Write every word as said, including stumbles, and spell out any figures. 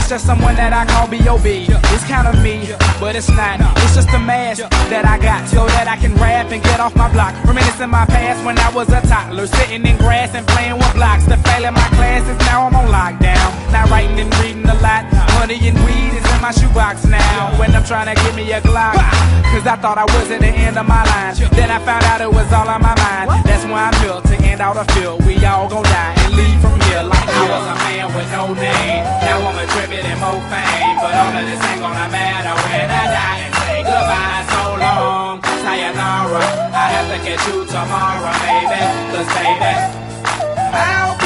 It's just someone that I call B O B It's kind of me, but it's not. It's just a mask that I got so that I can rap and get off my block. Reminiscing my past when I was a toddler, sitting in grass and playing with blocks. To fail in my classes, now I'm on lockdown. Not writing and reading a lot. Money and weed is in my shoebox now. When I'm trying to get me a Glock, cause I thought I was at the end of my line. Then I found out it was all on my mind. That's why I'm here to end out a field. We all gon' die and leave from here like I was a man with no name. Now I'm a tribute and more fame. But all of this ain't gonna matter when I die and say goodbye. So long, sayonara. I have to catch you tomorrow, baby. Cause baby, I'll be